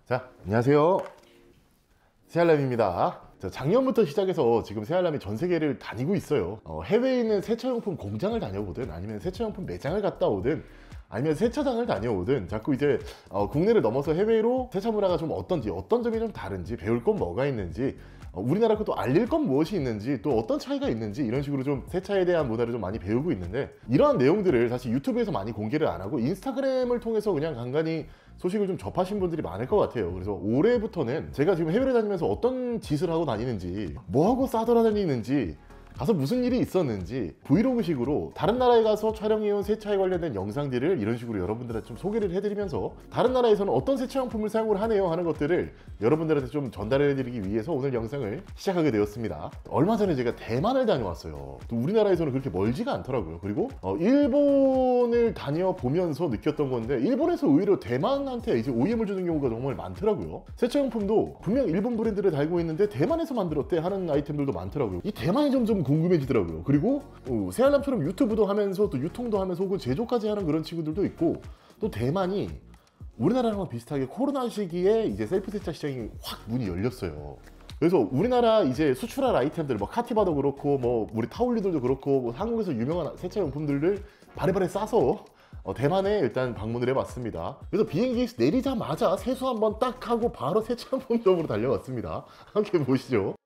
자, 안녕하세요. 새알람입니다. 자, 작년부터 시작해서 지금 새알람이 전 세계를 다니고 있어요. 해외에 있는 세차용품 공장을 다녀보든 아니면 세차용품 매장을 갔다 오든 아니면 세차장을 다녀오든 자꾸 이제 국내를 넘어서 해외로 세차 문화가 좀 어떤지, 어떤 점이 좀 다른지, 배울 건 뭐가 있는지, 우리나라 것도 알릴 건 무엇이 있는지, 또 어떤 차이가 있는지, 이런 식으로 좀 세차에 대한 문화를 좀 많이 배우고 있는데, 이러한 내용들을 사실 유튜브에서 많이 공개를 안 하고 인스타그램을 통해서 그냥 간간히 소식을 좀 접하신 분들이 많을 것 같아요. 그래서 올해부터는 제가 지금 해외를 다니면서 어떤 짓을 하고 다니는지, 뭐하고 싸돌아다니는지, 가서 무슨 일이 있었는지 브이로그식으로 다른 나라에 가서 촬영해온 세차에 관련된 영상들을 이런 식으로 여러분들한테 좀 소개를 해드리면서, 다른 나라에서는 어떤 세차용품을 사용을 하네요 하는 것들을 여러분들한테 좀 전달해드리기 위해서 오늘 영상을 시작하게 되었습니다. 얼마 전에 제가 대만을 다녀왔어요. 또 우리나라에서는 그렇게 멀지가 않더라고요. 그리고 일본을 다녀보면서 느꼈던 건데, 일본에서 오히려 대만한테 이제 OEM을 주는 경우가 정말 많더라고요. 세차용품도 분명 일본 브랜드를 달고 있는데 대만에서 만들었대 하는 아이템들도 많더라고요. 이 대만이 점점 궁금해지더라고요. 그리고 새알람처럼 유튜브도 하면서 또 유통도 하면서 혹은 제조까지 하는 그런 친구들도 있고, 또 대만이 우리나라랑 비슷하게 코로나 시기에 이제 셀프 세차 시장이 확 문이 열렸어요. 그래서 우리나라 이제 수출할 아이템들, 뭐 카티바도 그렇고, 뭐 우리 타올리들도 그렇고, 뭐 한국에서 유명한 세차 용품들을 바리바리 싸서 대만에 일단 방문을 해봤습니다. 그래서 비행기에서 내리자마자 세수 한번 딱 하고 바로 세차용품점으로 달려갔습니다. 함께 보시죠.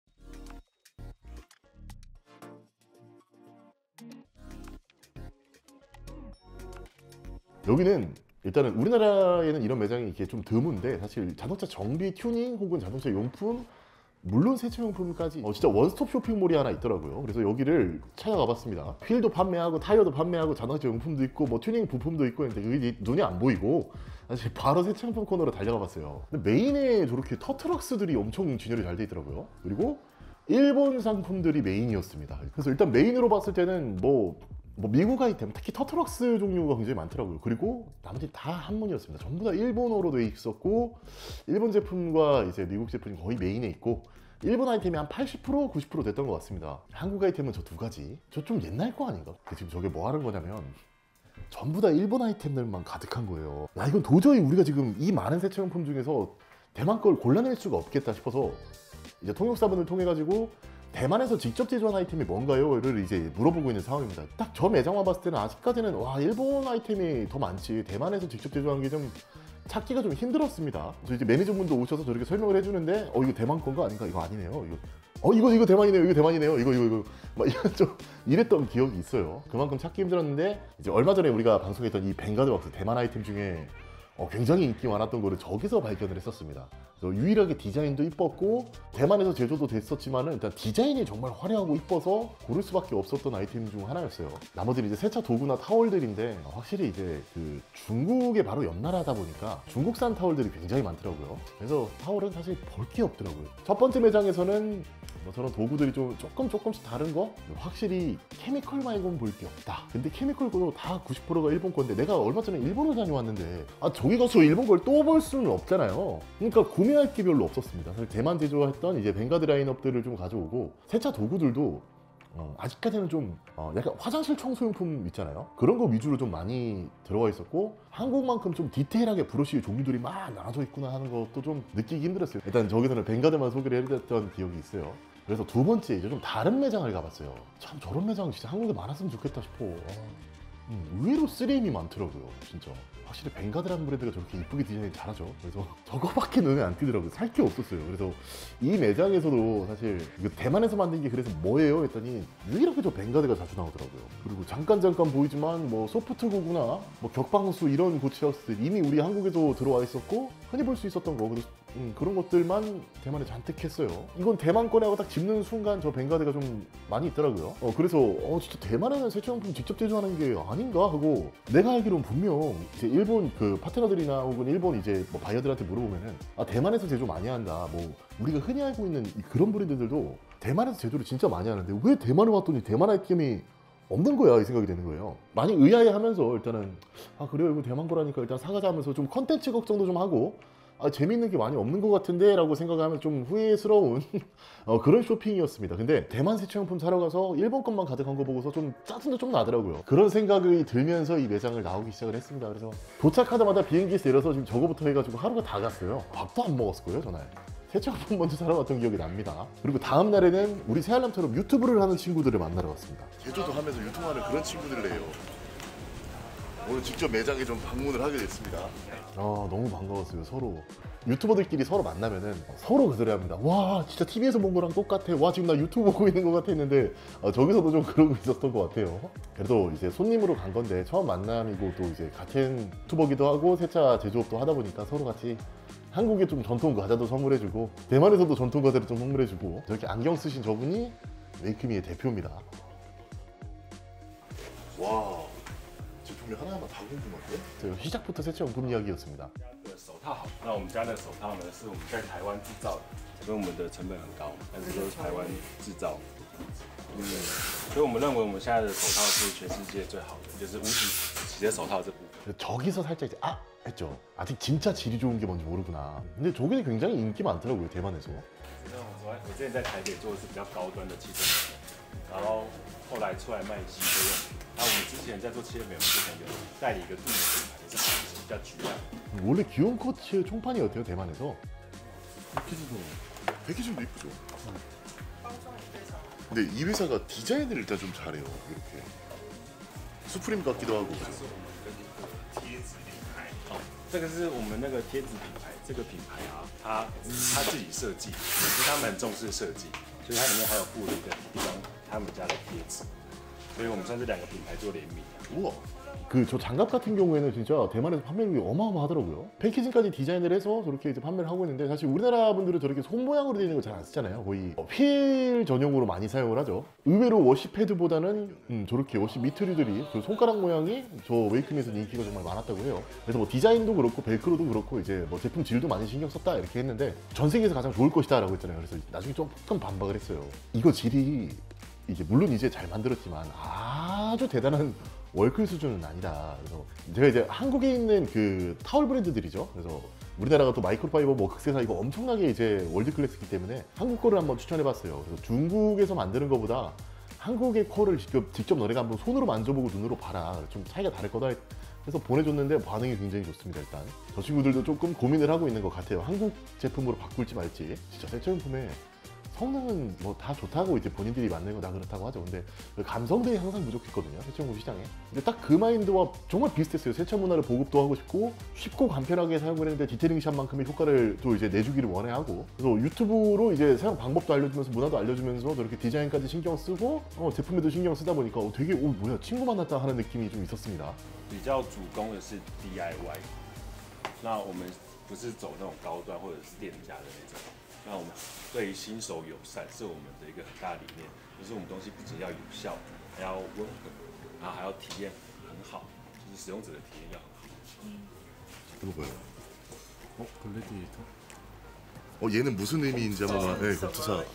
여기는 일단은 우리나라에는 이런 매장이 이렇게 좀 드문데, 사실 자동차 정비, 튜닝 혹은 자동차 용품, 물론 세차용품까지 진짜 원스톱 쇼핑몰이 하나 있더라고요. 그래서 여기를 찾아가 봤습니다. 휠도 판매하고 타이어도 판매하고 자동차 용품도 있고 뭐 튜닝 부품도 있고 했는데 그게 눈이 안 보이고 사실 바로 세차용품 코너로 달려가 봤어요. 근데 메인에 저렇게 터트럭스들이 엄청 진열이 잘 돼 있더라고요. 그리고 일본 상품들이 메인이었습니다. 그래서 일단 메인으로 봤을 때는 뭐 미국 아이템, 특히 터트럭스 종류가 굉장히 많더라고요. 그리고 나머지 다 한문이었습니다. 전부 다 일본어로 돼 있었고, 일본 제품과 이제 미국 제품이 거의 메인에 있고, 일본 아이템이 한 80%, 90% 됐던 것 같습니다. 한국 아이템은 저 두 가지. 저 좀 옛날 거 아닌가? 지금 저게 뭐 하는 거냐면 전부 다 일본 아이템들만 가득한 거예요. 야, 이건 도저히 우리가 지금 이 많은 세차용품 중에서 대만 걸 골라낼 수가 없겠다 싶어서 이제 통역사분을 통해 가지고 대만에서 직접 제조한 아이템이 뭔가요?를 이제 물어보고 있는 상황입니다. 딱 저 매장만 봤을 때는 아직까지는 와, 일본 아이템이 더 많지 대만에서 직접 제조한 게 좀 찾기가 좀 힘들었습니다. 그래서 이제 매니저분도 오셔서 저렇게 설명을 해주는데 이거 대만 건가 아닌가? 이거 아니네요. 이거 대만이네요. 이거 대만이네요. 이거 막 이런 좀 이랬던 기억이 있어요. 그만큼 찾기 힘들었는데, 이제 얼마 전에 우리가 방송했던 이 벵가드 왁스 대만 아이템 중에 굉장히 인기 많았던 거를 저기서 발견을 했었습니다. 그래서 유일하게 디자인도 이뻤고 대만에서 제조도 됐었지만은 일단 디자인이 정말 화려하고 이뻐서 고를 수밖에 없었던 아이템 중 하나였어요. 나머지는 이제 세차 도구나 타월들인데, 확실히 이제 그 중국의 바로 옆 나라다 보니까 중국산 타월들이 굉장히 많더라고요. 그래서 타월은 사실 볼 게 없더라고요. 첫 번째 매장에서는 뭐 저런 도구들이 좀 조금씩 다른 거, 확실히 케미컬 말고는 볼 게 없다. 근데 케미컬도 다 90%가 일본 건데, 내가 얼마 전에 일본을 다녀왔는데 저기 가서 일본 걸 또 볼 수는 없잖아요. 그러니까 구매할 게 별로 없었습니다. 사실 대만 제조했던 이제 벵가드 라인업들을 좀 가져오고, 세차 도구들도 아직까지는 좀 약간 화장실 청소용품 있잖아요. 그런 거 위주로 좀 많이 들어와 있었고, 한국만큼 좀 디테일하게 브러쉬 종류들이 막 나눠져 있구나 하는 것도 좀 느끼기 힘들었어요. 일단 저기서는 벵가드만 소개를 해드렸던 기억이 있어요. 그래서 두 번째 이제 좀 다른 매장을 가봤어요. 참 저런 매장 진짜 한국에 많았으면 좋겠다 싶어. 의외로 3M이 많더라고요, 진짜. 확실히 벵가드라는 브랜드가 저렇게 이쁘게 디자인 잘하죠. 그래서 저거밖에 눈에 안 띄더라고요. 살 게 없었어요. 그래서 이 매장에서도 사실 이거 대만에서 만든 게 그래서 뭐예요? 했더니 유일하게 저 벵가드가 자주 나오더라고요. 그리고 잠깐 보이지만 뭐 소프트고구나, 뭐 격방수 이런 고치하우스들 이미 우리 한국에도 들어와 있었고 흔히 볼 수 있었던 거, 그런 것들만 대만에 잔뜩 했어요. 이건 대만 거라고 딱 짚는 순간 저 벵가드가 좀 많이 있더라고요. 그래서 진짜 대만에는 세차용품 직접 제조하는 게 아닌가 하고, 내가 알기로는 분명 이제 일본 그 파트너들이나 혹은 일본 이제 뭐 바이어들한테 물어보면은 대만에서 제조 많이 한다, 뭐 우리가 흔히 알고 있는 그런 브랜드들도 대만에서 제조를 진짜 많이 하는데 왜 대만에 왔더니 대만 아이템이 없는 거야, 이 생각이 되는 거예요. 많이 의아해하면서 일단은 그래요, 이거 대만 거라니까 일단 사가자 하면서 좀 컨텐츠 걱정도 좀 하고, 아, 재밌는 게 많이 없는 것 같은데 라고 생각하면 좀 후회스러운 그런 쇼핑이었습니다. 근데 대만 세차용품 사러 가서 일본 것만 가득한 거 보고서 좀 짜증도 좀 나더라고요. 그런 생각이 들면서 이 매장을 나오기 시작을 했습니다. 그래서 도착하자마자 비행기에서 내려서 지금 저거부터 해가지고 하루가 다 갔어요. 밥도 안 먹었을 거예요, 전날. 세차용품 먼저 사러 갔던 기억이 납니다. 그리고 다음 날에는 우리 새알람처럼 유튜브를 하는 친구들을 만나러 갔습니다. 제조도 하면서 유통하는 그런 친구들이에요. 오늘 직접 매장에 좀 방문을 하게 됐습니다. 아, 너무 반가웠어요. 서로 유튜버들끼리 서로 만나면은 서로 그 소리 합니다. 와, 진짜 TV에서 본 거랑 똑같아. 와, 지금 나 유튜브 보고 있는 것 같아 했는데 저기서도 좀 그러고 있었던 것 같아요. 그래도 이제 손님으로 간 건데 처음 만남이고 또 이제 같은 유튜버기도 하고 세차 제조업도 하다 보니까 서로 같이 한국에 좀 전통 과자도 선물해주고 대만에서도 전통 과자를 좀 선물해주고 저렇게 안경 쓰신 저분이 웨이크미의 대표입니다. 와, 제품이 하나하나 다 궁금한데? 저 시작부터 세차용품 이야기였습니다. 手套好，那我们家的手套呢是我们在台湾制造的，跟我们的成本很高，但是都是台湾制造。所以我们认为我们现在的手套是全世界最好的，就是无体洗的手套这部分。 저기서 살짝 이제 아 했죠. 아직 진짜 질이 좋은 게 뭔지 모르구나. 근데 저게 굉장히 인기 많더라고요, 대만에서. 我之前在台北做的是比较高端的汽车美容，然后后来出来卖汽车用品。那我们之前在做汽车美容之前有代理一个著名的品牌，也是比较橘啊。 원래 귀여운 코츠 총판이었대요, 대만에서. 패키징도 이쁘죠? 근데 이 회사가 디자인을 일단 좀 잘해요. 이렇게 수프림 같기도 하고. 这个是我们那个贴纸品牌，这个品牌啊，它自己设计，就是他们很重视设计，所以它里面还有附了一张他们家的贴纸，所以我们算是两个品牌做联名。 우와. 그 저 장갑 같은 경우에는 진짜 대만에서 판매량이 어마어마하더라고요. 패키징까지 디자인을 해서 저렇게 이제 판매를 하고 있는데 사실 우리나라 분들은 저렇게 손 모양으로 되어 있는 거 잘 안 쓰잖아요. 거의 휠 전용으로 많이 사용을 하죠. 의외로 워시 패드보다는 저렇게 워시 미트류들이 저 손가락 모양이 저 웨이크미에서 인기가 정말 많았다고 해요. 그래서 뭐 디자인도 그렇고 벨크로도 그렇고 이제 뭐 제품 질도 많이 신경 썼다 이렇게 했는데 전 세계에서 가장 좋을 것이다라고 했잖아요. 그래서 나중에 조금 반박을 했어요. 이거 질이 이제 물론 이제 잘 만들었지만 아주 대단한 월클 수준은 아니다. 그래서 제가 이제 한국에 있는 그 타월 브랜드들이죠. 그래서 우리나라가 또 마이크로파이버 뭐 극세사 이거 엄청나게 이제 월드 클래스이기 때문에 한국 거를 한번 추천해봤어요. 그래서 중국에서 만드는 것보다 한국의 컬을 직접 너네가 한번 손으로 만져보고 눈으로 봐라. 좀 차이가 다를 거다. 해서 보내줬는데 반응이 굉장히 좋습니다. 일단 저 친구들도 조금 고민을 하고 있는 것 같아요. 한국 제품으로 바꿀지 말지. 진짜 세차용품에 성능은 뭐 다 좋다고 이제 본인들이 만든 거 다 그렇다고 하죠. 근데 감성들이 항상 부족했거든요, 세차용품 시장에. 근데 딱 그 마인드와 정말 비슷했어요. 세차 문화를 보급도 하고 싶고 쉽고 간편하게 사용을 했는데 디테일링 샵만큼의 효과를 또 이제 내주기를 원해하고, 그래서 유튜브로 이제 사용 방법도 알려주면서 문화도 알려주면서 저렇게 디자인까지 신경 쓰고 제품에도 신경 쓰다 보니까 되게 뭐야 친구 만났다 하는 느낌이 좀 있었습니다. 比较主攻的是 DIY， 那我们不是走那种高端或者是店家的那种。 那我们对于新手友善是我们的一个很大的理念，就是我们东西不仅要有效，还要温和，然后还要体验很好，就是使用者的体验要很好。 이거 봐요. 글래디에이터? 얘는 무슨 의미인지 한번 네, 급투사.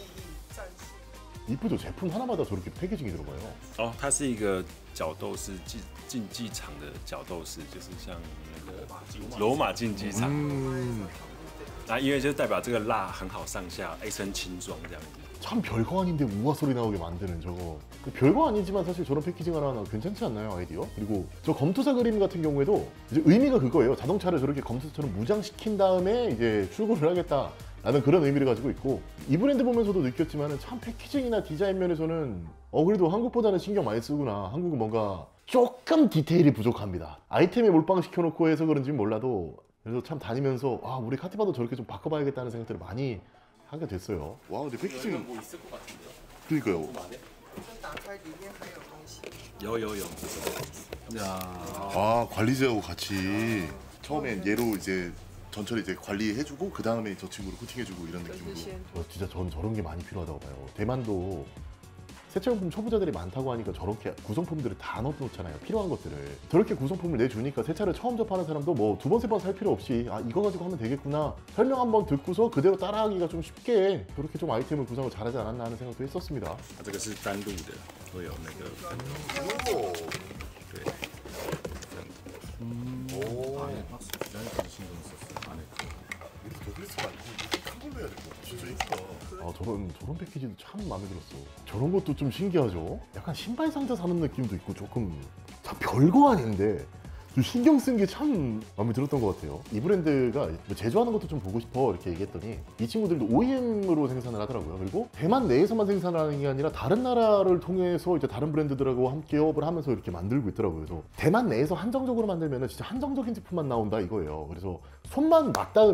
이쁘죠? 제품 하나마다 저렇게 패키징이 들어가요. 哦，它是一个角斗士竞技场的角斗士，就是像那个罗马竞技场。那因为就代表这个蜡很好上下，一身轻装这样子。 참 별거 아닌데 우와 소리 나오게 만드는 저거 별거 아니지만 사실 저런 패키징 하나 괜찮지 않나요, 아이디어? 그리고 저 검투사 그림 같은 경우에도 이제 의미가 그거예요. 자동차를 저렇게 검투사처럼 무장시킨 다음에 이제 출고를 하겠다 라는 그런 의미를 가지고 있고, 이 브랜드 보면서도 느꼈지만 참 패키징이나 디자인 면에서는 그래도 한국보다는 신경 많이 쓰구나. 한국은 뭔가 조금 디테일이 부족합니다. 아이템에 몰빵시켜 놓고 해서 그런지 몰라도, 그래서 참 다니면서 우리 카티바도 저렇게 좀 바꿔봐야겠다는 생각들을 많이 하게 됐어요. 와, 근데 패키징 뭐 있을 것 같은데요? 그러니까요. 打开里面还有东西。 有， 야, 아, 관리자하고 같이 처음엔 얘로 이제 전철 이제 관리해주고 그 다음에 저 친구를 코팅해주고 이런 这 느낌으로. 是先 진짜 전 저런 게 많이 필요하다고 봐요. 대만도 세차용품 초보자들이 많다고 하니까 저렇게 구성품들을 다 넣어놓잖아요. 필요한 것들을. 저렇게 구성품을 내주니까 세차를 처음 접하는 사람도 뭐 두 번, 세 번 살 필요 없이 이거 가지고 하면 되겠구나. 설명 한번 듣고서 그대로 따라하기가 좀 쉽게 저렇게 좀 아이템을 구성을 잘하지 않았나 하는 생각도 했었습니다. 它这个是单路的，会有那个对。 안에 박스 디자인까지 신경 썼어. 안에 그 그래서 말고 이렇게 큰 걸로 해야 될 것 같아. 진짜 예쁘다. 아, 저런 패키지도 참 마음에 들었어. 저런 것도 좀 신기하죠. 약간 신발 상자 사는 느낌도 있고 조금 참 별거 아닌데 좀 신경 쓴 게 참 마음에 들었던 것 같아요. 이 브랜드가 뭐 제조하는 것도 좀 보고 싶어 이렇게 얘기했더니 이 친구들도 OEM으로 생산을 하더라고요. 그리고 대만 내에서만 생산하는 게 아니라 다른 나라를 통해서 이제 다른 브랜드들하고 함께 협업을 하면서 이렇게 만들고 있더라고요. 그래서 대만 내에서 한정적으로 만들면 진짜 한정적인 제품만 나온다 이거예요. 그래서 손만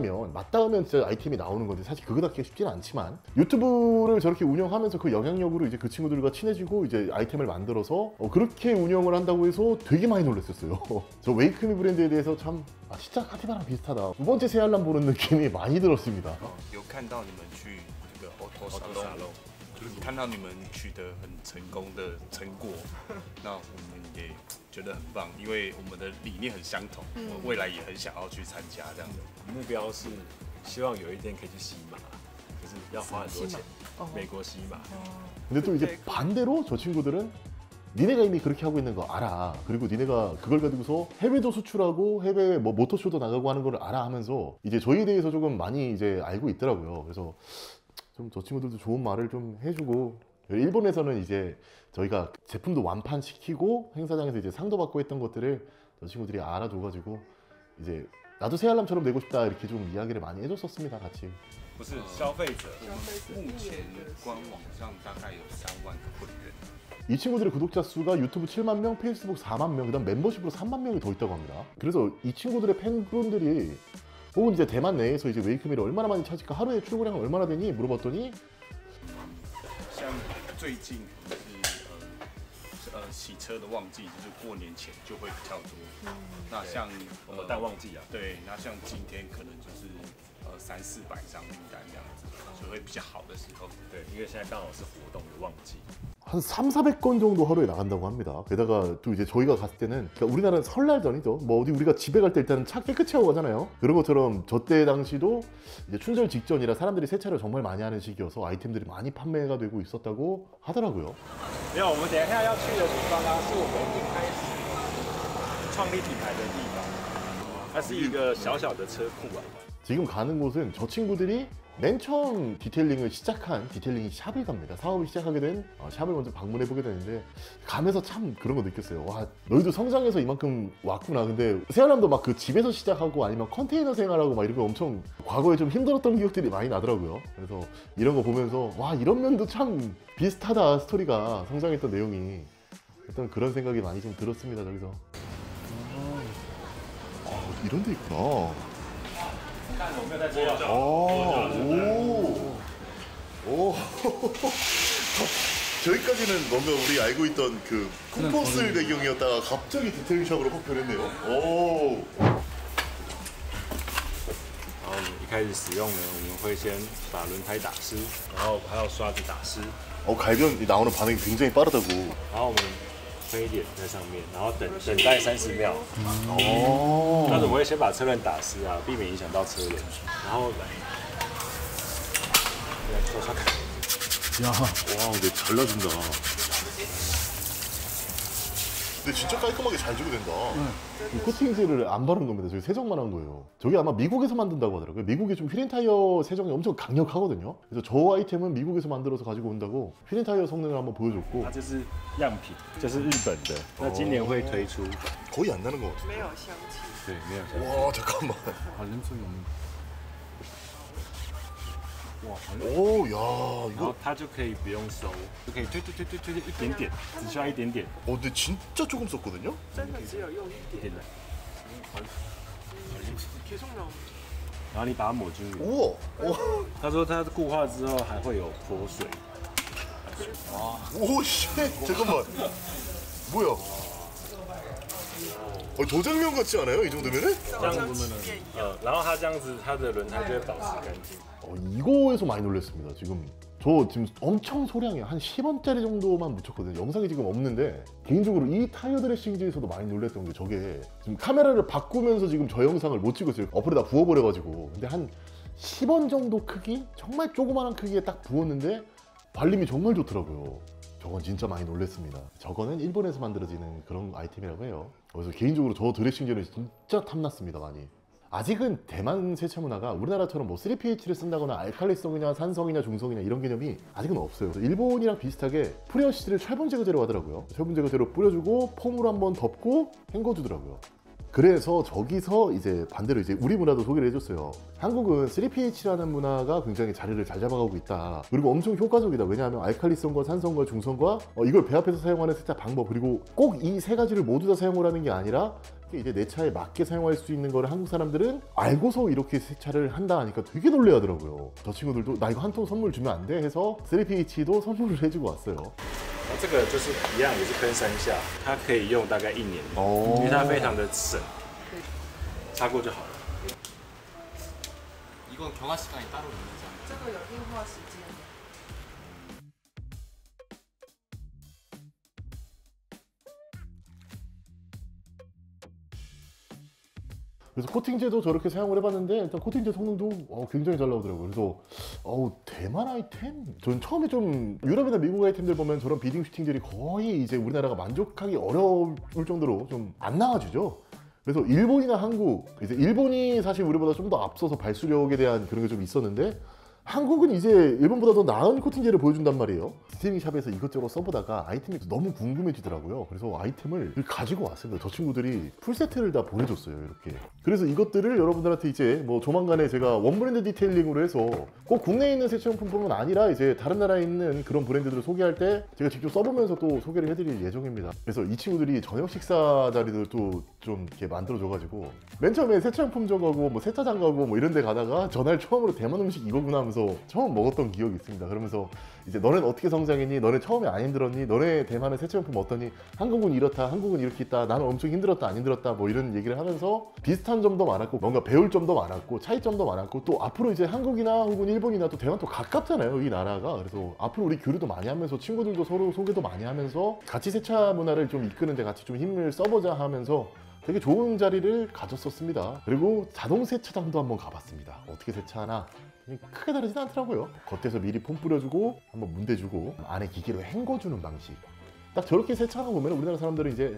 맞닿으면 진짜 아이템이 나오는 건데 사실 그거답게 쉽지는 않지만 유튜브를 저렇게 운영하면서 그 영향력으로 이제 그 친구들과 친해지고 이제 아이템을 만들어서 그렇게 운영을 한다고 해서 되게 많이 놀랐었어요. 저 웨이크미 브랜드에 대해서 참 진짜 카티바랑 비슷하다. 두 번째 새알람 보는 느낌이 많이 들었습니다. 有看到你们去这个 Auto Salon， 看到你们取得很成功的成果，那我们也觉得很棒，因为我们的理念很相同，我未来也很想要去参加这样的。 目标是希望有一天可以去西马，就是要花很多钱，美国西马。 근데 또 이제 반대로 저 친구들은 니네가 이미 그렇게 하고 있는 거 알아. 그리고 니네가 그걸 가지고서 해외도 수출하고 해외 뭐 모터쇼도 나가고 하는 걸 알아 하면서 이제 저희에 대해서 조금 많이 이제 알고 있더라고요. 그래서 좀 저 친구들도 좋은 말을 좀 해주고 일본에서는 이제 저희가 제품도 완판시키고 행사장에서 이제 상도 받고 했던 것들을 저 친구들이 알아줘가지고 이제 나도 새알람처럼 내고 싶다 이렇게 좀 이야기를 많이 해줬었습니다. 같이. 不是消费者， 目前官网上大概有3万个会员。 이 친구들의 구독자 수가 유튜브 7만 명, 페이스북 4만 명, 그다음 멤버십으로 3만 명이 더 있다고 합니다. 그래서 이 친구들의 팬분들이 혹은 이제 대만 내에서 이제 웨이크미를 얼마나 많이 찾을까, 하루에 출고량은 얼마나 되니 물어봤더니 像最近是洗车的旺季，就是过年前就会比较多。那像我们淡旺季啊， 对，那像今天可能就是300-400张订单这样子，所以会比较好的时候。 对，因为现在刚好是活动的旺季。 한 300~400건 정도 하루에 나간다고 합니다. 게다가 또 이제 저희가 갔을 때는 그러니까 우리나라는 설날 전이죠. 뭐 어디 우리가 집에 갈 때 일단은 차 깨끗이 하고 가잖아요. 그런 것처럼 저 때 당시도 이제 춘절 직전이라 사람들이 세차를 정말 많이 하는 시기여서 아이템들이 많이 판매가 되고 있었다고 하더라고요. 没有，我们等一下要去的地方啊，是我们一开始创立品牌的地方，它是一个小小的车库啊。 지금 가는 곳은 저 친구들이 맨 처음 디테일링을 시작한 디테일링 샵을 갑니다. 사업을 시작하게 된 샵을 먼저 방문해 보게 되는데 가면서 참 그런 거 느꼈어요. 와, 너희도 성장해서 이만큼 왔구나. 근데 세아람도 막 그 집에서 시작하고 아니면 컨테이너 생활하고 막 이런 거 엄청 과거에 좀 힘들었던 기억들이 많이 나더라고요. 그래서 이런 거 보면서 와, 이런 면도 참 비슷하다. 스토리가 성장했던 내용이 어떤 그런 생각이 많이 좀 들었습니다. 저기서. 이런 데 있구나. 看我没有在这样。 오. 저기까지는 뭔가 우리 알고 있던 그 콤포스 배경이었다가 갑자기 디테일샵으로 확 변했네요. 오. 然后我们一开始使用呢，我们会先把轮胎打湿，然后还有刷子打湿， 갈변 나오는 반응이 굉장히 빠르다고. 然后我们推脸在上面，然后等待30秒。 오. 但是我们会先把车轮打湿啊，避免影响到车轮，然后来刷刷看。 와, 근데 잘 나준다. 근데 진짜 깔끔하게 잘 주게 된다. 이 코팅제를 안 바른 겁니다. 저기 세정만 한 거예요. 저게 아마 미국에서 만든다고 하더라고요. 미국에 좀 휘린 타이어 세정이 엄청 강력하거든요. 그래서 저 아이템은 미국에서 만들어서 가지고 온다고 휘린 타이어 성능을 한번 보여줬고 它这是样品，这是日本的，那今年会推出。 거의 안 나는 것 같아. 没有香气。 对，没有。 와, 잠깐만. 냄새가 없는. 오, 야, 然后 이거. 它就可以不用收，就可以推一点点，只需要一点点。 근데 진짜 조금 썼거든요? 真的只有用一点，계속 나오는。 然后你把它抹均匀。 우와. 오, 他说它固化之后还会有泼水。 오, 씨. 잠깐만. 뭐야? 도장면 같지 않아요? 이 정도면은? 这样子，然后它这样子，它的轮胎就会保持干净。 이거에서 많이 놀랐습니다. 저 지금 엄청 소량의 한 10원짜리 정도만 묻혔거든요. 영상이 지금 없는데 개인적으로 이 타이어 드레싱지에서도 많이 놀랐던 게 저게 지금 카메라를 바꾸면서 지금 저 영상을 못 찍었어요. 어플에다 부어버려가지고. 근데 한 10원 정도 크기? 정말 조그마한 크기에 딱 부었는데 발림이 정말 좋더라고요. 저건 진짜 많이 놀랐습니다. 저거는 일본에서 만들어지는 그런 아이템이라고 해요. 그래서 개인적으로 저 드레싱제는 진짜 탐났습니다. 많이. 아직은 대만 세차 문화가 우리나라처럼 뭐 3pH를 쓴다거나 알칼리성이냐 산성이냐 중성이냐 이런 개념이 아직은 없어요. 일본이랑 비슷하게 프레어시드를 철분 제거제로 하더라고요. 철분 제거제로 뿌려주고 폼으로 한번 덮고 헹궈주더라고요. 그래서 저기서 이제 반대로 이제 우리 문화도 소개를 해줬어요. 한국은 3pH라는 문화가 굉장히 자리를 잘 잡아가고 있다. 그리고 엄청 효과적이다. 왜냐하면 알칼리성과 산성과 중성과 이걸 배합해서 사용하는 세차 방법, 그리고 꼭 이 세 가지를 모두 다 사용을 하는 게 아니라 이제 내 차에 맞게 사용할 수 있는 거를 한국 사람들은 알고서 이렇게 세차를 한다 하니까 되게 놀래하더라고요. 저 친구들도 나 이거 한 통 선물 주면 안 돼? 해서 3pH도 선물을 해주고 왔어요. 这个就是一样，也是喷3下，它可以用大概1年，因为它非常的省，擦过就好了。 이건 경화 시간이 따로 있는 거잖아요. 这个有硬化时间。 그래서 코팅제도 저렇게 사용을 해봤는데 일단 코팅제 성능도 굉장히 잘 나오더라고요. 그래서 대만 아이템? 전 처음에 좀 유럽이나 미국 아이템들 보면 저런 비딩 슈팅들이 거의 이제 우리나라가 만족하기 어려울 정도로 좀 안 나와주죠. 그래서 일본이나 한국, 이제 일본이 사실 우리보다 좀 더 앞서서 발수력에 대한 그런 게 좀 있었는데 한국은 이제 일본보다 더 나은 코팅제를 보여준단 말이에요. 디테일링 샵에서 이것저것 써보다가 아이템이 너무 궁금해지더라고요. 그래서 아이템을 가지고 왔습니다. 저 친구들이 풀세트를 다 보내줬어요, 이렇게. 그래서 이것들을 여러분들한테 이제 뭐 조만간에 제가 원브랜드 디테일링으로 해서 꼭 국내에 있는 세차용품뿐만 아니라 이제 다른 나라에 있는 그런 브랜드들을 소개할 때 제가 직접 써보면서 또 소개를 해드릴 예정입니다. 그래서 이 친구들이 저녁 식사 자리들도 좀 이렇게 만들어줘가지고 맨 처음에 세차용품점 가고 뭐 세차장 가고 뭐 이런 데 가다가 전날 처음으로 대만 음식 이거구나 하면서 처음 먹었던 기억이 있습니다. 그러면서 이제 너는 어떻게 성장했니? 너네 처음에 안 힘들었니? 너네 대만의 세차용품 어떠니? 한국은 이렇다, 한국은 이렇게 있다, 나는 엄청 힘들었다, 안 힘들었다, 뭐 이런 얘기를 하면서 비슷한 점도 많았고 뭔가 배울 점도 많았고 차이점도 많았고 또 앞으로 이제 한국이나 혹은 일본이나 또 대만 또 가깝잖아요, 이 나라가. 그래서 앞으로 우리 교류도 많이 하면서 친구들도 서로 소개도 많이 하면서 같이 세차 문화를 좀 이끄는데 같이 좀 힘을 써보자 하면서 되게 좋은 자리를 가졌었습니다. 그리고 자동 세차장도 한번 가봤습니다. 어떻게 세차하나? 크게 다르진 않더라고요. 겉에서 미리 폼 뿌려주고 한번 문대주고 안에 기계로 헹궈주는 방식. 딱 저렇게 세차하는 거 보면 우리나라 사람들은 이제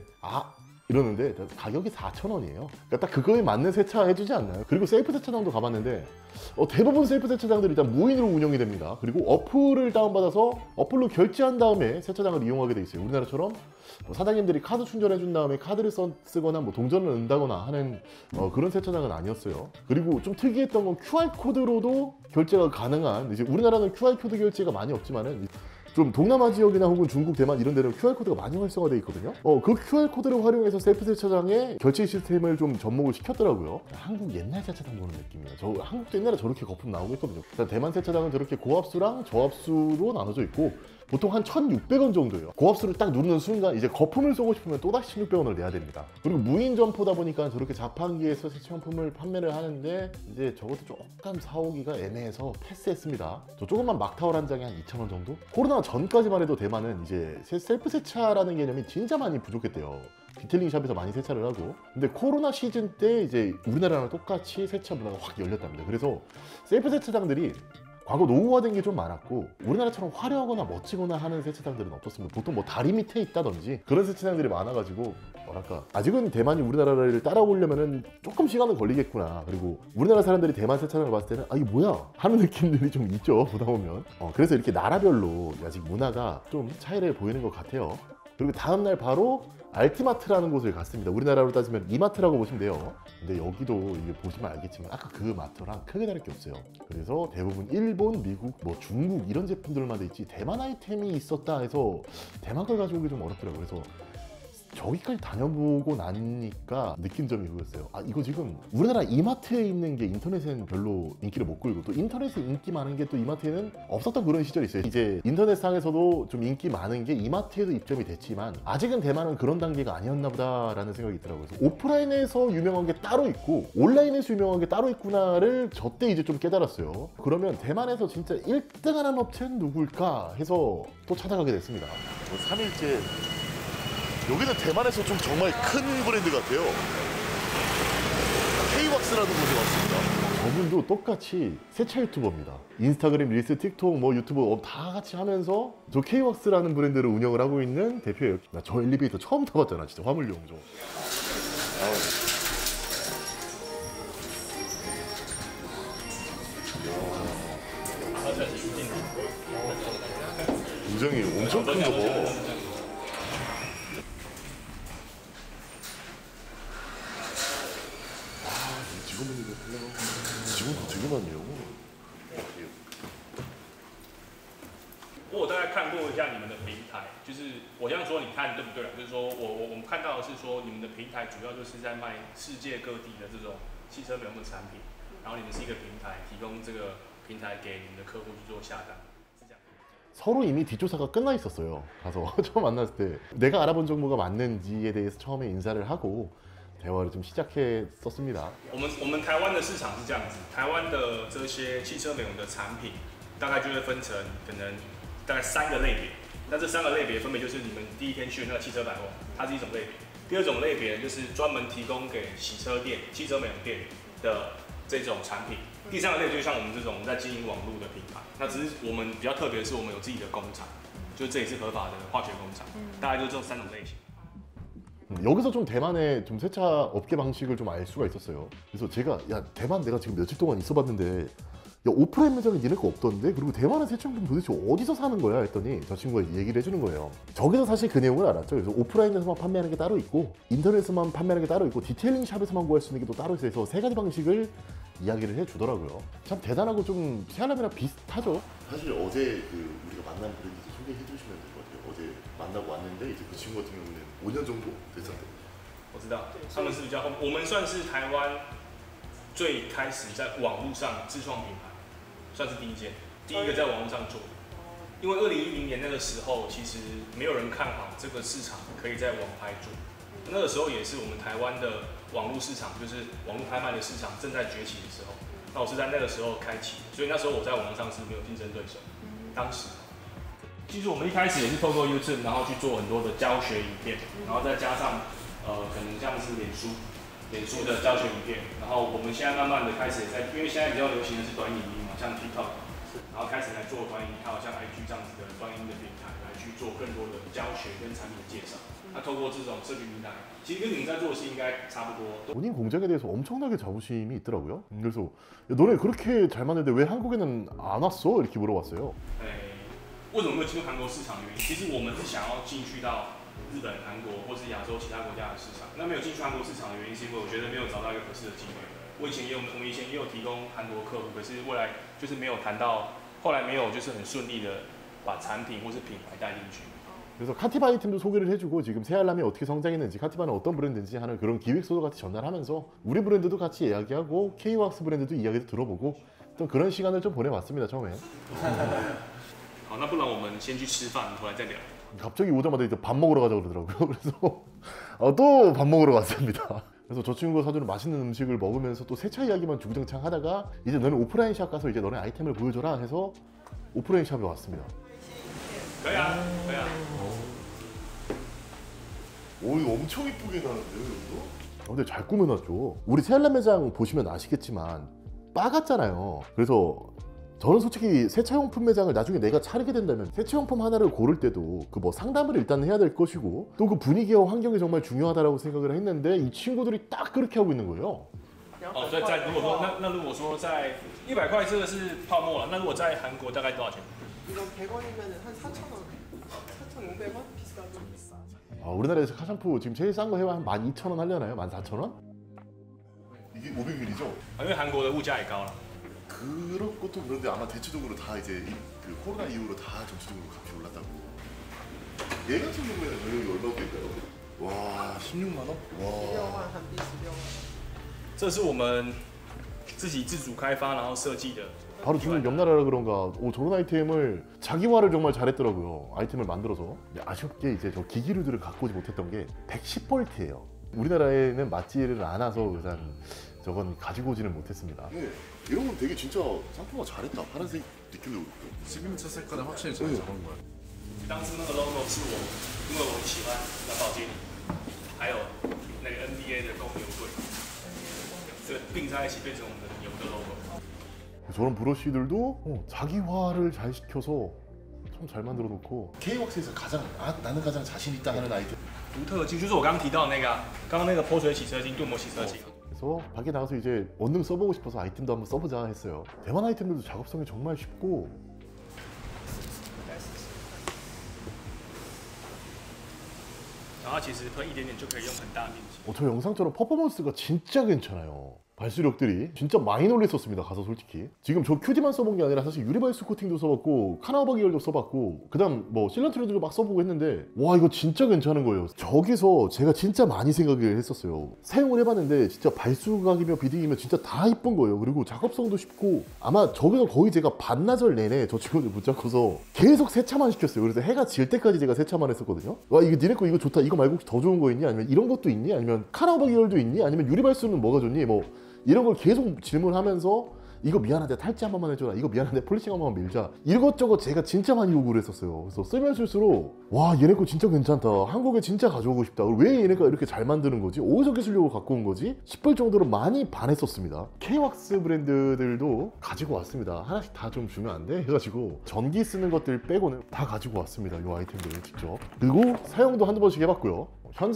이러는데 가격이 4,000원이에요. 그러니까 딱 그거에 맞는 세차 해주지 않나요? 그리고 셀프 세차장도 가봤는데 대부분 셀프 세차장들이 일단 무인으로 운영이 됩니다. 그리고 어플을 다운받아서 어플로 결제한 다음에 세차장을 이용하게 돼 있어요. 우리나라처럼 사장님들이 카드 충전해 준 다음에 카드를 쓰거나 뭐 동전을 넣는다거나 하는 그런 세차장은 아니었어요. 그리고 좀 특이했던 건 QR코드로도 결제가 가능한, 이제 우리나라는 QR코드 결제가 많이 없지만은 좀 동남아 지역이나 혹은 중국, 대만 이런 데는 QR코드가 많이 활성화되어 있거든요. 그 QR코드를 활용해서 셀프 세차장에 결제 시스템을 좀 접목을 시켰더라고요. 한국 옛날 세차장 보는 느낌이에요. 한국도 옛날에 저렇게 거품 나오고 있거든요. 대만 세차장은 저렇게 고압수랑 저압수로 나눠져 있고 보통 한 1,600원 정도예요. 고압수를 딱 누르는 순간 이제 거품을 쏘고 싶으면 또다시 1,600원을 내야 됩니다. 그리고 무인 점포다 보니까 저렇게 자판기에서 세차용품을 판매를 하는데 이제 저것도 조금 사오기가 애매해서 패스했습니다. 저 조금만 막타월 한 장에 한 2,000원 정도? 코로나 전까지만 해도 대만은 이제 셀프 세차라는 개념이 진짜 많이 부족했대요. 디테일링 샵에서 많이 세차를 하고. 근데 코로나 시즌 때 이제 우리나라랑 똑같이 세차 문화가 확 열렸답니다. 그래서 셀프 세차장들이 과거 노후화된 게 좀 많았고 우리나라처럼 화려하거나 멋지거나 하는 세차장들은 없었습니다. 보통 뭐 다리 밑에 있다든지 그런 세차장들이 많아가지고 뭐랄까 아직은 대만이 우리나라를 따라오려면은 조금 시간은 걸리겠구나. 그리고 우리나라 사람들이 대만 세차장을 봤을 때는 이게 뭐야 하는 느낌들이 좀 있죠, 보다 보면. 그래서 이렇게 나라별로 아직 문화가 좀 차이를 보이는 것 같아요. 그리고 다음날 바로 알티마트라는 곳을 갔습니다. 우리나라로 따지면 이마트라고 보시면 돼요. 근데 여기도 이게 보시면 알겠지만 아까 그 마트랑 크게 다를 게 없어요. 그래서 대부분 일본, 미국, 뭐 중국 이런 제품들만 돼 있지 대만 아이템이 있었다 해서 대만 걸 가져오기 좀 어렵더라고요. 그래서 저기까지 다녀보고 나니까 느낀 점이 그거였어요. 이거 지금 우리나라 이마트에 있는 게 인터넷엔 별로 인기를 못 끌고 또 인터넷에 인기 많은 게 또 이마트에는 없었던 그런 시절이 있어요. 이제 인터넷상에서도 좀 인기 많은 게 이마트에도 입점이 됐지만 아직은 대만은 그런 단계가 아니었나 보다라는 생각이 있더라고요. 그래서 오프라인에서 유명한 게 따로 있고 온라인에서 유명한 게 따로 있구나를 저 때 이제 좀 깨달았어요. 그러면 대만에서 진짜 1등하는 업체는 누굴까 해서 또 찾아가게 됐습니다. 3일째 여기는 대만에서 좀 정말 큰 브랜드 같아요. K-왁스라는 곳에 왔습니다. 저분도 똑같이 세차 유튜버입니다. 인스타그램, 릴스, 틱톡, 뭐 유튜브 다 같이 하면서 저 K-왁스라는 브랜드를 운영을 하고 있는 대표예요. 나 저 엘리베이터 처음 타봤잖아, 진짜 화물용 저. 굉장히 엄청 큰 거 봐. 직원분들 직원도 되게 많네요. 我大概看过一下你们的平台，就是我这样说你看对不对？就是说我们看到的是说你们的平台主要就是在卖世界各地的这种汽车美容的产品，然后你们是一个平台，提供这个平台给你们的客户去做下单，是这样。 서로 이미 뒷조사가 끝나 있었어요. 가서 처음 만났을 때 내가 알아본 정보가 맞는지에 대해서 처음에 인사를 하고 대화를 좀 시작했었습니다. 我们台湾的市场是这样子，台湾的这些汽车美容的产品，大概就会分成可能大概3个类别。那这3个类别分别就是你们第一天去的那个汽车百货，它是一种类别；第二种类别就是专门提供给洗车店、汽车美容店的这种产品；第3个类别就像我们这种在经营网络的品牌。那只是我们比较特别的是，我们有自己的工厂，就是这也是合法的化学工厂，大概就这种3种类型。 여기서 좀 대만의 좀 세차 업계 방식을 좀 알 수가 있었어요. 그래서 제가 야 대만 내가 지금 며칠 동안 있어봤는데 야 오프라인 매장에 니네 거 없던데? 그리고 대만의 세차용품 도대체 어디서 사는 거야? 했더니 저 친구가 얘기를 해주는 거예요. 저기서 사실 그 내용을 알았죠. 그래서 오프라인에서만 판매하는 게 따로 있고 인터넷에서만 판매하는 게 따로 있고 디테일링 샵에서만 구할 수 있는 게 또 따로 있어서 3가지 방식을 이야기를 해주더라고요. 참 대단하고 좀 세알람이랑 비슷하죠. 사실 어제 그 우리가 만난 브랜드 소개해 주시면 될 것 같아요. 어제 만나고 왔는데 이제 그 친구 같은 경우는 5년 정도 됐었대. 我知道，他们是比较后面，我们算是台湾最开始在网络上自创品牌，算是第一个在网络上做。因为2010年那个时候，其实没有人看好这个市场可以在网拍做。那个时候也是我们台湾的网络市场，就是网络拍卖的市场正在崛起的时候。那我是在那个时候开启的，所以那时候我在网上是没有竞争对手。当时，其实我们一开始也是透过 YouTube， 然后去做很多的教学影片，然后再加上可能像是脸书的教学影片，然后我们现在慢慢的开始在，因为现在比较流行的是短影音嘛，像 TikTok。 然后开始来做短影音，还有像 IG 这样子的短影音的平台来去做更多的教学跟产品的介绍。那透过这种社群平台，其实跟你们在做的事应该差不多。 본인 공장에 대해서 엄청나게 자부심이 있더라고요. 그래서 야, 너네 그렇게 잘 만드는데 왜 한국에는 안 왔어? 이렇게 물어봤어요. 为什么没有进入韩国市场的原因？其实我们是想要进去到日本、韩国或是亚洲其他国家的市场。那没有进去韩国市场的原因，是因为我觉得没有找到一个合适的机会。我以前也有，我们以前也有提供韩国客户，可是未来就是没有谈到。 后来没有，就是很顺利的把产品或是品牌带进去。 그래서 카티바 아이템도 소개를 해주고 지금 세알람이 어떻게 성장했는지 카티바는 어떤 브랜드인지 하는 그런 기획서도 같이 전달하면서 우리 브랜드도 같이 이야기하고 K-왁스 브랜드도 이야기도 들어보고 또 그런 시간을 좀 보내봤습니다 처음에. 好，那不然我们先去吃饭，回来再聊。 갑자기 오자마자 이제 밥 먹으러 가자고 그러더라고요. 그래서 또 밥 먹으러 갔습니다. 그래서 저 친구가 사주는 맛있는 음식을 먹으면서 또 세차 이야기만 주구장창 하다가 이제 너는 오프라인 샵 가서 이제 너네 아이템을 보여줘라 해서 오프라인 샵에 왔습니다. 可以啊，可以啊。 오 이거 엄청 이쁘게 나는데요 여기도? 근데 잘 꾸며놨죠. 우리 세알람 매장 보시면 아시겠지만 바 같잖아요. 그래서 저는 솔직히 세차용품 매장을 나중에 내가 차리게 된다면 세차용품 하나를 고를 때도 그 뭐 상담을 일단 해야 될 것이고 또 그 분위기와 환경이 정말 중요하다고 생각을 했는데 이 친구들이 딱 그렇게 하고 있는 거예요. 哦，在如果说那如果说在100块这个是泡沫了，那如果在韩国大概多少钱？ 이거 100원이면 한 4,000원, 4,500원 비싸죠. 비싸. 우리나라에서 카샴푸 지금 제일 싼 거 해와 한 12,000원 하려나요? 14,000원? 이게 500ml죠? 因为韩国的物价也高了。 그런 것도 그런데 아마 대체적으로 다 이제 그 코로나 이후로 다 전체적으로 값이 올랐다고. 얘 같은 경우에는 가격이 얼마 될까요? 와 16만 원? 와. 16원, 한비 16원. 这是我们自己自主开发然后设计的。 바로 중국 옆나라라 그런가 저런 아이템을 자기화를 정말 잘했더라고요. 아이템을 만들어서. 근데 아쉽게 이제 저 기기류들을 갖고 오지 못했던 게 110볼트예요. 우리나라에는 맞지를 않아서 우선 저건 가지고 오지는 못했습니다. 네, 이런 건 되게 진짜 상품화 잘했다. 파란색 느낌도 그렇고. 시그니처 색깔은 확실히 잘 잡은 거야. 当初那个 logo 是我，因为我喜欢蓝宝坚尼，还有那个 NBA 的公牛队，这个并在一起变成我们的牛的 logo。 저런 브러쉬들도 자기화를 잘 시켜서 참 잘 만들어 놓고 K-왁스에서 가장 나는 가장 자신 있다 하는 아이템. 独特的技术就是我刚刚提到的那个，刚刚那个泼水洗车精、镀膜洗车精。 그래서 밖에 나가서 이제 원능 써보고 싶어서 아이템도 한번 써보자 했어요. 대만 아이템들도 작업성이 정말 쉽고 其实喷一点点就可以用很大面积。 저 영상처럼 퍼포먼스가 진짜 괜찮아요. 발수력들이 진짜 많이 놀랬었습니다. 가서 솔직히 지금 저 큐디만 써본 게 아니라 사실 유리발수 코팅도 써봤고 카나우바 계열도 써봤고 그 다음 뭐 실런트로도 막 써보고 했는데 와 이거 진짜 괜찮은 거예요. 저기서 제가 진짜 많이 생각을 했었어요. 사용을 해봤는데 진짜 발수각이며 비딩이며 진짜 다 이쁜 거예요. 그리고 작업성도 쉽고 아마 저기서 거의 제가 반나절 내내 저 친구들 붙잡고서 계속 세차만 시켰어요. 그래서 해가 질 때까지 제가 세차만 했었거든요. 와 이거 니네 거 이거 좋다, 이거 말고 혹시 더 좋은 거 있니? 아니면 이런 것도 있니? 아니면 카나우바 계열도 있니? 아니면 유리발수는 뭐가 좋니? 뭐 이런 걸 계속 질문하면서 이거 미안한데 탈지 한 번만 해줘라, 이거 미안한데 폴리싱 한 번만 밀자, 이것저것 제가 진짜 많이 요구를 했었어요. 그래서 쓰면 쓸수록 와 얘네 거 진짜 괜찮다, 한국에 진짜 가져오고 싶다, 왜 얘네가 이렇게 잘 만드는 거지, 어디서 기술력을 갖고 온 거지 싶을 정도로 많이 반했었습니다. K-왁스 브랜드들도 가지고 왔습니다. 하나씩 다 좀 주면 안 돼? 해가지고 전기 쓰는 것들 빼고는 다 가지고 왔습니다. 이 아이템들을 직접. 그리고 사용도 한두 번씩 해봤고요.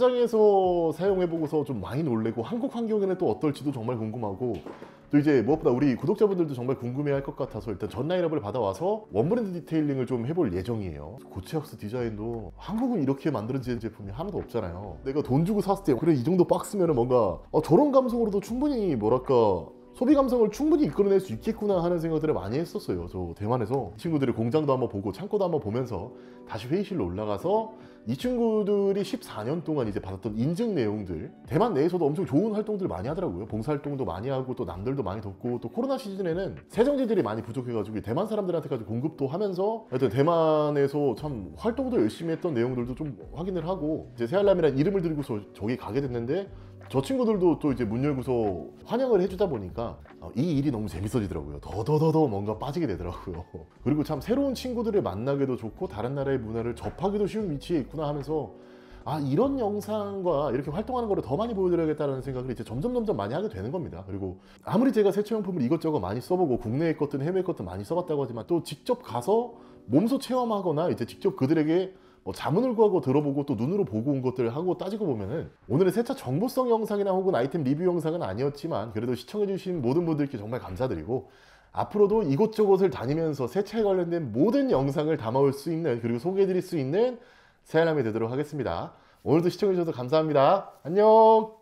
현장에서 사용해보고서 좀 많이 놀래고 한국 환경에는 또 어떨지도 정말 궁금하고, 또 이제 무엇보다 우리 구독자분들도 정말 궁금해할 것 같아서 일단 전 라인업을 받아와서 원브랜드 디테일링을 좀 해볼 예정이에요. 고체역스 디자인도 한국은 이렇게 만들어진 제품이 하나도 없잖아요. 내가 돈 주고 샀을 때 그래 이 정도 박스면은 뭔가 저런 감성으로도 충분히 뭐랄까 소비 감성을 충분히 이끌어낼 수 있겠구나 하는 생각들을 많이 했었어요. 저 대만에서 친구들의 공장도 한번 보고 창고도 한번 보면서 다시 회의실로 올라가서 이 친구들이 14년 동안 이제 받았던 인증 내용들, 대만 내에서도 엄청 좋은 활동들 많이 하더라고요. 봉사활동도 많이 하고 또 남들도 많이 돕고, 또 코로나 시즌에는 세정제들이 많이 부족해가지고 대만 사람들한테까지 공급도 하면서 하여튼 대만에서 참 활동도 열심히 했던 내용들도 좀 확인을 하고, 이제 새알람이라는 이름을 들고서 저기 가게 됐는데 저 친구들도 또 이제 문 열고서 환영을 해주다 보니까 이 일이 너무 재밌어지더라고요. 더더더더 뭔가 빠지게 되더라고요. 그리고 참 새로운 친구들을 만나기도 좋고 다른 나라의 문화를 접하기도 쉬운 위치에 있구나 하면서 이런 영상과 이렇게 활동하는 거를 더 많이 보여드려야겠다는 생각을 이제 점점 많이 하게 되는 겁니다. 그리고 아무리 제가 세차용품을 이것저것 많이 써보고 국내의 것든 해외 것든 많이 써봤다고 하지만 또 직접 가서 몸소 체험하거나 이제 직접 그들에게 자문을 구하고 들어보고 또 눈으로 보고 온 것들을 하고 따지고 보면은 오늘의 세차 정보성 영상이나 혹은 아이템 리뷰 영상은 아니었지만 그래도 시청해주신 모든 분들께 정말 감사드리고, 앞으로도 이곳저곳을 다니면서 세차에 관련된 모든 영상을 담아올 수 있는, 그리고 소개해드릴 수 있는 새알람이 되도록 하겠습니다. 오늘도 시청해주셔서 감사합니다. 안녕.